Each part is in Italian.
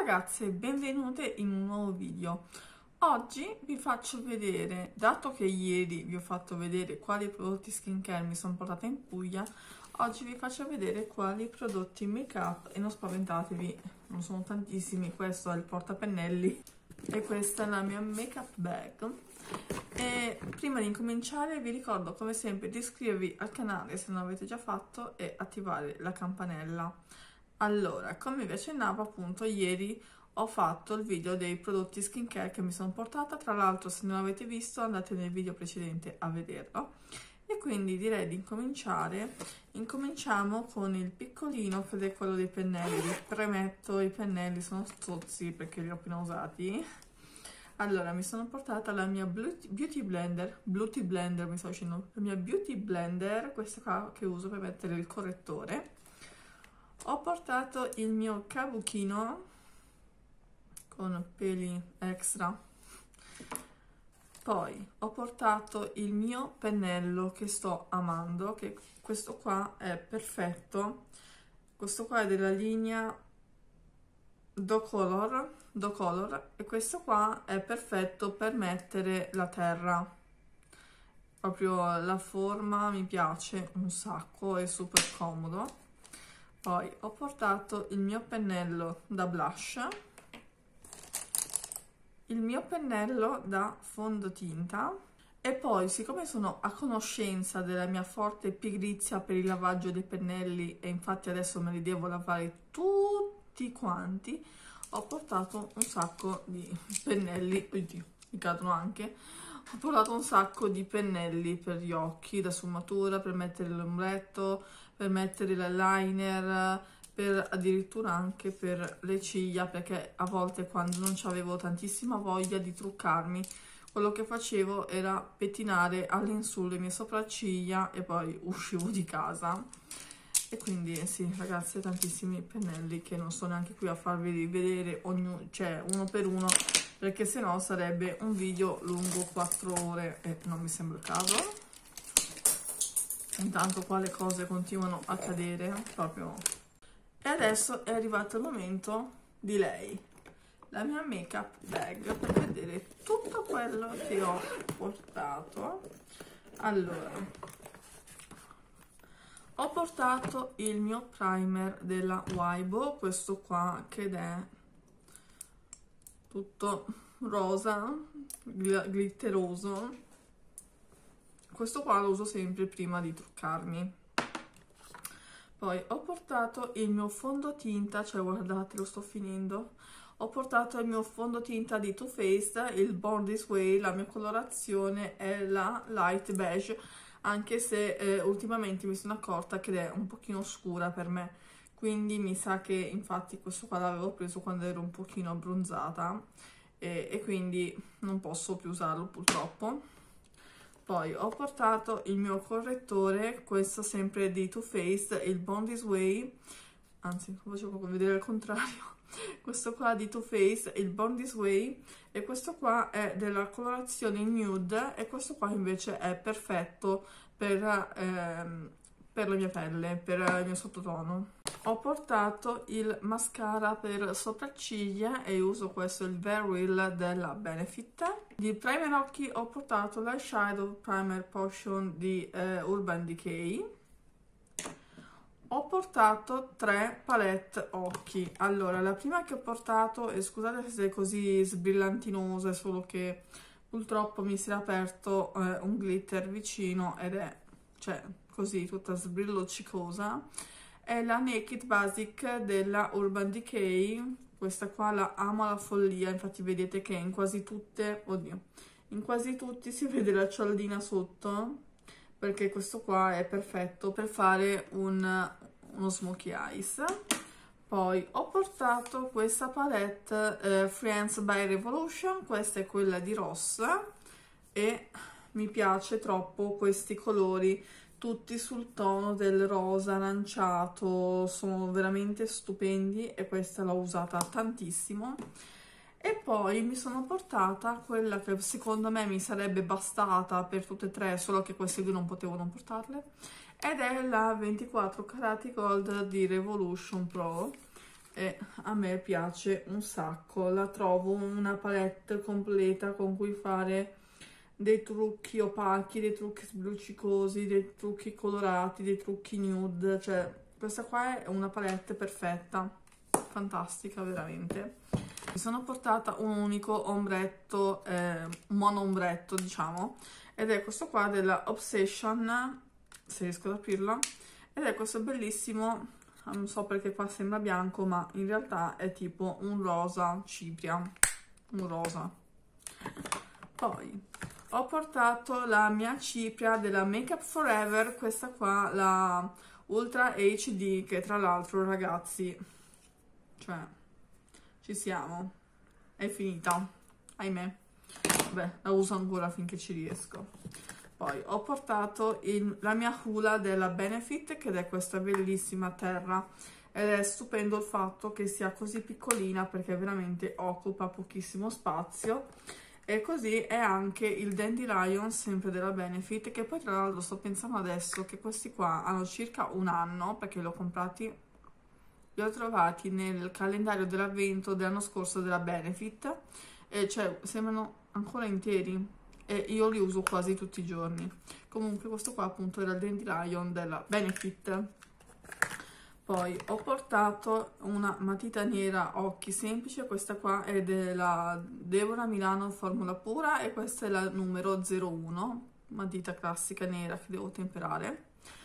ragazze, benvenute in un nuovo video. Oggi vi faccio vedere, dato che ieri vi ho fatto vedere quali prodotti skincare mi sono portata in Puglia, oggi vi faccio vedere quali prodotti make up e non spaventatevi, non sono tantissimi. Questo è il portapennelli e questa è la mia make up bag. E prima di incominciare vi ricordo come sempre di iscrivervi al canale se non l'avete già fatto e attivare la campanella. Allora, come vi accennavo appunto, ieri ho fatto il video dei prodotti skincare che mi sono portata. Tra l'altro, se non l'avete visto, andate nel video precedente a vederlo. E quindi direi di incominciare. Incominciamo con il piccolino, che è quello dei pennelli. Vi premetto, i pennelli sono stozzi perché li ho appena usati. Allora, mi sono portata la mia beauty blender, mi sto dicendo, la mia beauty blender, questa qua che uso per mettere il correttore. Ho portato il mio kabuchino con peli extra. Poi ho portato il mio pennello che sto amando, che questo qua è perfetto. Questo qua è della linea Do-Color e questo qua è perfetto per mettere la terra. Proprio la forma mi piace un sacco, è super comodo. Poi ho portato il mio pennello da blush, il mio pennello da fondotinta e poi, siccome sono a conoscenza della mia forte pigrizia per il lavaggio dei pennelli e infatti adesso me li devo lavare tutti quanti, ho portato un sacco di pennelli, oddio, mi cadono anche. Ho portato un sacco di pennelli per gli occhi, da sfumatura, per mettere l'ombretto, per mettere l'eyeliner, per addirittura anche per le ciglia, perché a volte quando non avevo tantissima voglia di truccarmi, quello che facevo era pettinare all'insù le mie sopracciglia e poi uscivo di casa. E quindi sì, ragazzi, tantissimi pennelli che non sto neanche qui a farvi vedere ognuno, cioè uno per uno, perché sennò sarebbe un video lungo 4 ore e non mi sembra il caso. Intanto qua le cose continuano a cadere proprio. E adesso è arrivato il momento di lei, la mia make up bag, per vedere tutto quello che ho portato. Allora, ho portato il mio primer della Wibo, questo qua, che è tutto rosa, glitteroso. Questo qua lo uso sempre prima di truccarmi. Poi ho portato il mio fondotinta, cioè guardate, lo sto finendo. Ho portato il mio fondotinta di Too Faced, il Born This Way. La mia colorazione è la light beige, anche se ultimamente mi sono accorta che è un pochino scura per me, quindi mi sa che infatti questo qua l'avevo preso quando ero un pochino abbronzata e quindi non posso più usarlo purtroppo. Poi ho portato il mio correttore, questo sempre di Too Faced, il Born This Way, anzi lo faccio proprio vedere al contrario, questo qua di Too Faced, il Born This Way, e questo qua è della colorazione nude e questo qua invece è perfetto per la mia pelle, per il mio sottotono. Ho portato il mascara per sopracciglia e uso questo, il Bare Real della Benefit. Di primer occhi ho portato l'Eyeshadow Primer Potion di Urban Decay. Ho portato 3 palette occhi. Allora, la prima che ho portato, e scusate se è così sbrillantinosa, è solo che purtroppo mi si è aperto un glitter vicino ed è, cioè, così tutta sbrilloccicosa. È la Naked Basic della Urban Decay. Questa qua la amo alla follia, infatti vedete che in quasi tutte, oddio, in quasi tutti si vede la cialdina sotto, perché questo qua è perfetto per fare uno smokey eyes. Poi ho portato questa palette Friends by Revolution, questa è quella di Ross e mi piace troppo questi colori, tutti sul tono del rosa aranciato, sono veramente stupendi e questa l'ho usata tantissimo. E poi mi sono portata quella che secondo me mi sarebbe bastata per tutte e tre, solo che queste due non potevo non portarle, ed è la 24 Karati Gold di Revolution Pro. e a me piace un sacco. La trovo una palette completa con cui fare dei trucchi opachi, dei trucchi sbluccicosi, dei trucchi colorati, dei trucchi nude, cioè questa qua è una palette perfetta, fantastica veramente. Mi sono portata un unico ombretto, mono ombretto diciamo, ed è questo qua della Obsession, se riesco ad aprirlo, ed è questo bellissimo, non so perché qua sembra bianco ma in realtà è tipo un rosa cipria, un rosa. Poi ho portato la mia cipria della Makeup Forever, questa qua, la Ultra HD, che tra l'altro ragazzi, cioè ci siamo, è finita, ahimè, vabbè, la uso ancora finché ci riesco. Poi ho portato la mia Hula della Benefit, che è questa bellissima terra, ed è stupendo il fatto che sia così piccolina perché veramente occupa pochissimo spazio. E così è anche il Dandelion, sempre della Benefit, che poi tra l'altro sto pensando adesso che questi qua hanno circa un anno, perché li ho comprati, li ho trovati nel calendario dell'avvento dell'anno scorso della Benefit, e cioè sembrano ancora interi, e io li uso quasi tutti i giorni. Comunque questo qua appunto era il Dandelion della Benefit. Poi ho portato una matita nera occhi semplice, questa qua è della Deborah Milano Formula Pura e questa è la numero 01, matita classica nera che devo temperare.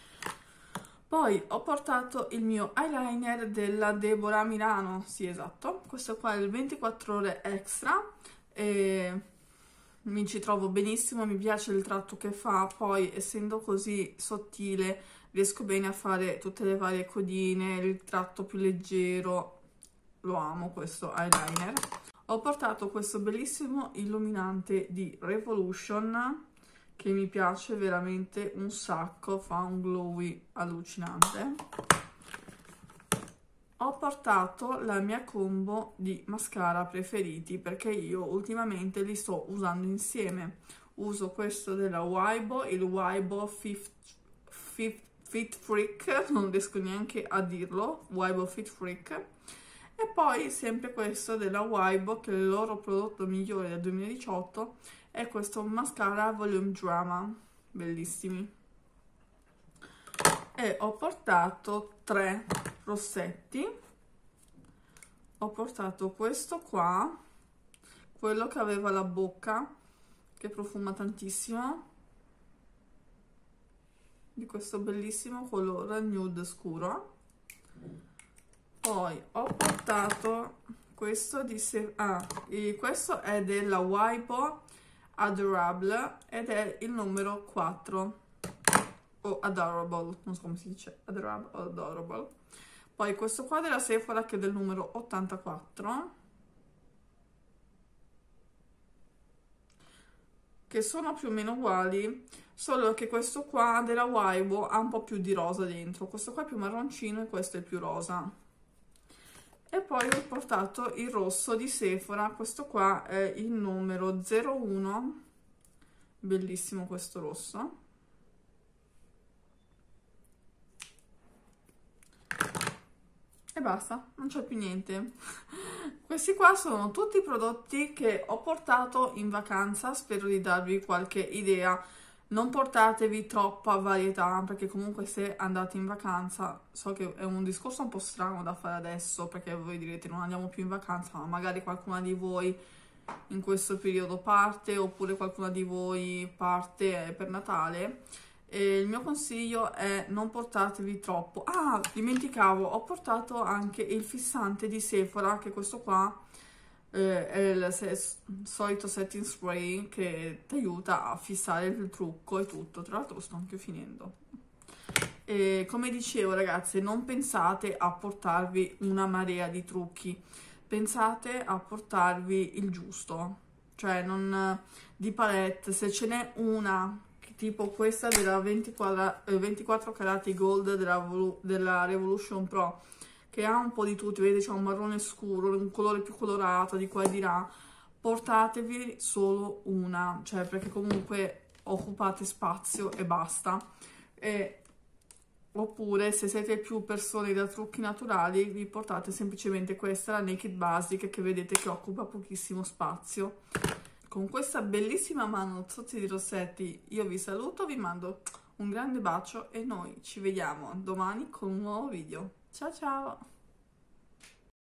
Poi ho portato il mio eyeliner della Deborah Milano, sì esatto, questo qua è il 24 ore extra e mi ci trovo benissimo, mi piace il tratto che fa, poi essendo così sottile riesco bene a fare tutte le varie codine, il tratto più leggero, lo amo questo eyeliner. Ho portato questo bellissimo illuminante di Revolution che mi piace veramente un sacco, fa un glowy allucinante. Ho portato la mia combo di mascara preferiti perché io ultimamente li sto usando insieme. Uso questo della Wibo, il Wibo Fit Freak, non riesco neanche a dirlo, Wibo Fit Freak, e poi sempre questo della Wibo, che è il loro prodotto migliore del 2018, è questo mascara Volume Drama, bellissimi. E ho portato 3 rossetti, ho portato questo qua, quello che aveva la bocca, che profuma tantissimo, di questo bellissimo colore nude scuro. Poi ho portato questo di questo è della Wibo Adorable ed è il numero 4 o Adorable, non so come si dice, Adorable o Adorable. Poi questo qua della Sephora che è del numero 84, che sono più o meno uguali, solo che questo qua della Wibo ha un po' più di rosa dentro, questo qua è più marroncino e questo è più rosa. E poi ho portato il rosso di Sephora, questo qua è il numero 01, bellissimo questo rosso. E basta, non c'è più niente. Questi qua sono tutti i prodotti che ho portato in vacanza, spero di darvi qualche idea. Non portatevi troppa varietà, perché comunque se andate in vacanza, so che è un discorso un po' strano da fare adesso, perché voi direte non andiamo più in vacanza, ma magari qualcuna di voi in questo periodo parte, oppure qualcuna di voi parte per Natale. E il mio consiglio è non portatevi troppo. Ah, dimenticavo, ho portato anche il fissante di Sephora, che questo qua è il solito setting spray che ti aiuta a fissare il trucco e tutto. Tra l'altro sto anche finendo. E come dicevo ragazzi, non pensate a portarvi una marea di trucchi, pensate a portarvi il giusto, cioè non di palette. Se ce n'è una tipo questa della 24 carati gold della Revolution Pro, che ha un po' di tutti, vedete c'è un marrone scuro, un colore più colorato di qua e di là, portatevi solo una, cioè perché comunque occupate spazio e basta. E Oppure se siete più persone da trucchi naturali, vi portate semplicemente questa, la Naked Basic, che vedete che occupa pochissimo spazio. Con questa bellissima mano Zozzi di Rossetti io vi saluto, vi mando un grande bacio e noi ci vediamo domani con un nuovo video. Ciao ciao!